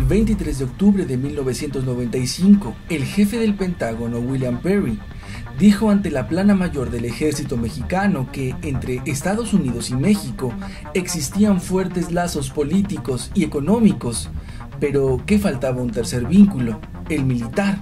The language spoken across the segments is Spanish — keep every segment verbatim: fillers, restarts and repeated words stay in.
veintitrés de octubre de mil novecientos noventa y cinco, el jefe del Pentágono, William Perry, dijo ante la Plana Mayor del Ejército Mexicano que entre Estados Unidos y México existían fuertes lazos políticos y económicos, pero que faltaba un tercer vínculo, el militar.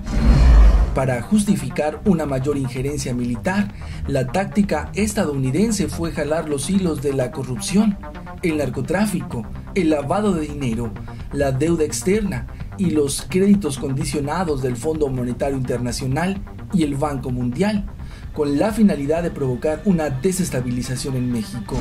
Para justificar una mayor injerencia militar, la táctica estadounidense fue jalar los hilos de la corrupción, el narcotráfico, el lavado de dinero, la deuda externa y los créditos condicionados del Fondo Monetario Internacional y el Banco Mundial, con la finalidad de provocar una desestabilización en México.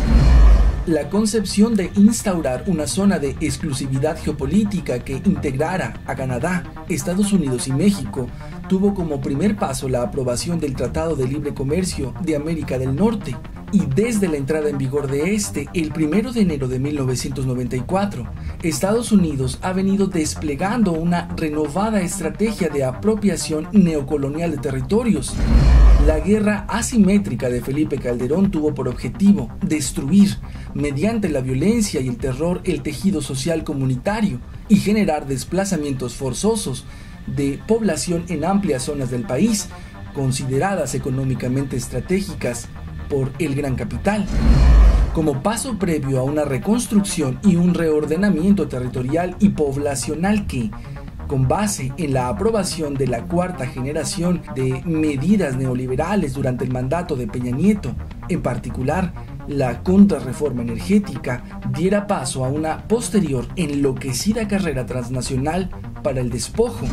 La concepción de instaurar una zona de exclusividad geopolítica que integrara a Canadá, Estados Unidos y México tuvo como primer paso la aprobación del Tratado de Libre Comercio de América del Norte, y desde la entrada en vigor de este, el primero de enero de mil novecientos noventa y cuatro, Estados Unidos ha venido desplegando una renovada estrategia de apropiación neocolonial de territorios. La guerra asimétrica de Felipe Calderón tuvo por objetivo destruir, mediante la violencia y el terror, el tejido social comunitario y generar desplazamientos forzosos de población en amplias zonas del país, consideradas económicamente estratégicas por el gran capital. Como paso previo a una reconstrucción y un reordenamiento territorial y poblacional que, con base en la aprobación de la cuarta generación de medidas neoliberales durante el mandato de Peña Nieto, en particular la contrarreforma energética, diera paso a una posterior enloquecida carrera transnacional para el despojo.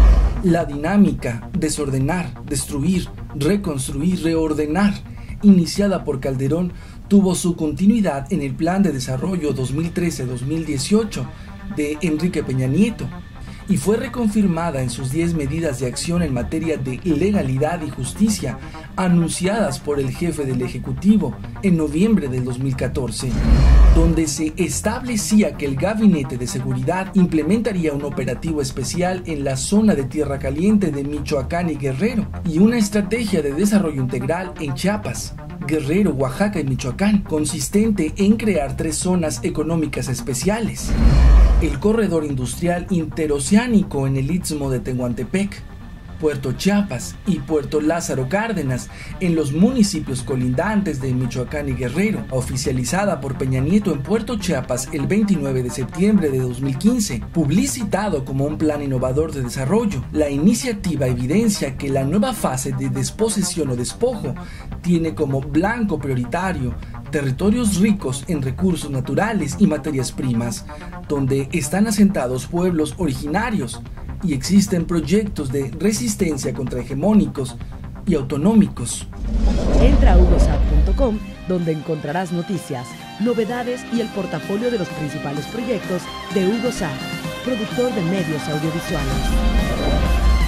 La dinámica desordenar, destruir, reconstruir, reordenar, iniciada por Calderón, tuvo su continuidad en el Plan de Desarrollo dos mil trece a dos mil dieciocho de Enrique Peña Nieto, y fue reconfirmada en sus diez medidas de acción en materia de legalidad y justicia, anunciadas por el jefe del Ejecutivo en noviembre del dos mil catorce, donde se establecía que el Gabinete de Seguridad implementaría un operativo especial en la zona de Tierra Caliente de Michoacán y Guerrero, y una estrategia de desarrollo integral en Chiapas, Guerrero, Oaxaca y Michoacán, consistente en crear tres zonas económicas especiales: el corredor industrial interoceánico en el Istmo de Tehuantepec, Puerto Chiapas y Puerto Lázaro Cárdenas en los municipios colindantes de Michoacán y Guerrero, oficializada por Peña Nieto en Puerto Chiapas el veintinueve de septiembre de dos mil quince, publicitado como un plan innovador de desarrollo. La iniciativa evidencia que la nueva fase de desposesión o despojo tiene como blanco prioritario territorios ricos en recursos naturales y materias primas, donde están asentados pueblos originarios y existen proyectos de resistencia contra hegemónicos y autonómicos. Entra a hugosat punto com, donde encontrarás noticias, novedades y el portafolio de los principales proyectos de Hugosat, productor de medios audiovisuales.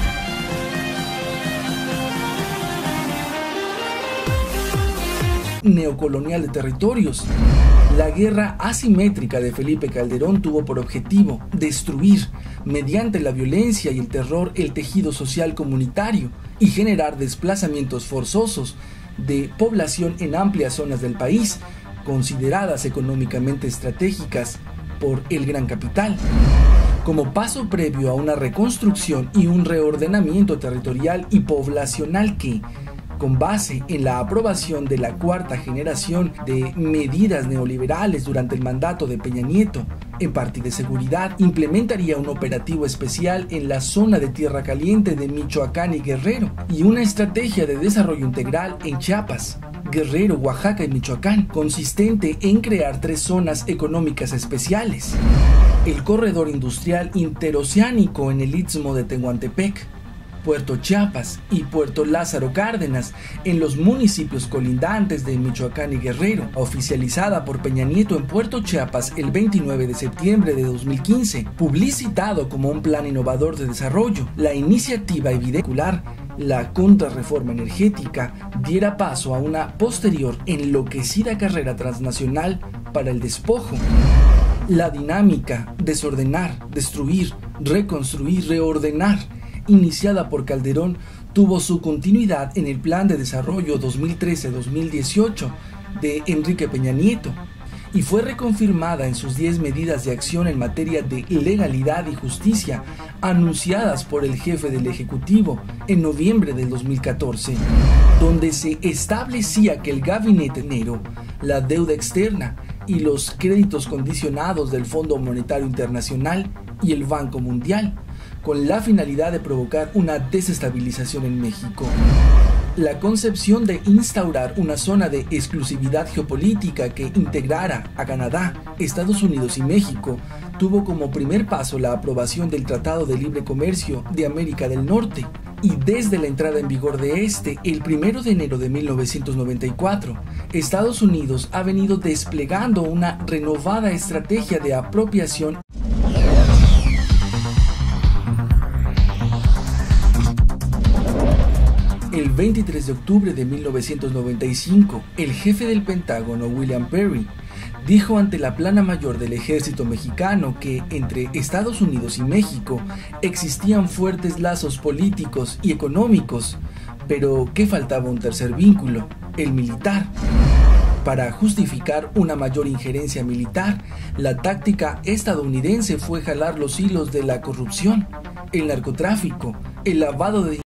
Neocolonial de territorios. La guerra asimétrica de Felipe Calderón tuvo por objetivo destruir, mediante la violencia y el terror, el tejido social comunitario y generar desplazamientos forzosos de población en amplias zonas del país, consideradas económicamente estratégicas por el gran capital. Como paso previo a una reconstrucción y un reordenamiento territorial y poblacional que, con base en la aprobación de la cuarta generación de medidas neoliberales durante el mandato de Peña Nieto, en parte de seguridad, implementaría un operativo especial en la zona de Tierra Caliente de Michoacán y Guerrero, y una estrategia de desarrollo integral en Chiapas, Guerrero, Oaxaca y Michoacán, consistente en crear tres zonas económicas especiales: el corredor industrial interoceánico en el Istmo de Tehuantepec, Puerto Chiapas y Puerto Lázaro Cárdenas en los municipios colindantes de Michoacán y Guerrero, oficializada por Peña Nieto en Puerto Chiapas el veintinueve de septiembre de dos mil quince, publicitado como un plan innovador de desarrollo. La iniciativa evidencia la contrarreforma energética diera paso a una posterior enloquecida carrera transnacional para el despojo. La dinámica desordenar, destruir, reconstruir, reordenar, iniciada por Calderón, tuvo su continuidad en el Plan de Desarrollo dos mil trece a dos mil dieciocho de Enrique Peña Nieto, y fue reconfirmada en sus diez medidas de acción en materia de legalidad y justicia anunciadas por el jefe del Ejecutivo en noviembre del dos mil catorce, donde se establecía que el gabinete Nero, la deuda externa y los créditos condicionados del Fondo Monetario Internacional y el Banco Mundial, con la finalidad de provocar una desestabilización en México. La concepción de instaurar una zona de exclusividad geopolítica que integrara a Canadá, Estados Unidos y México tuvo como primer paso la aprobación del Tratado de Libre Comercio de América del Norte, y desde la entrada en vigor de este, el primero de enero de mil novecientos noventa y cuatro, Estados Unidos ha venido desplegando una renovada estrategia de apropiación. El veintitrés de octubre de mil novecientos noventa y cinco, el jefe del Pentágono, William Perry, dijo ante la Plana Mayor del Ejército Mexicano que entre Estados Unidos y México existían fuertes lazos políticos y económicos, pero que faltaba un tercer vínculo, el militar. Para justificar una mayor injerencia militar, la táctica estadounidense fue jalar los hilos de la corrupción, el narcotráfico, el lavado de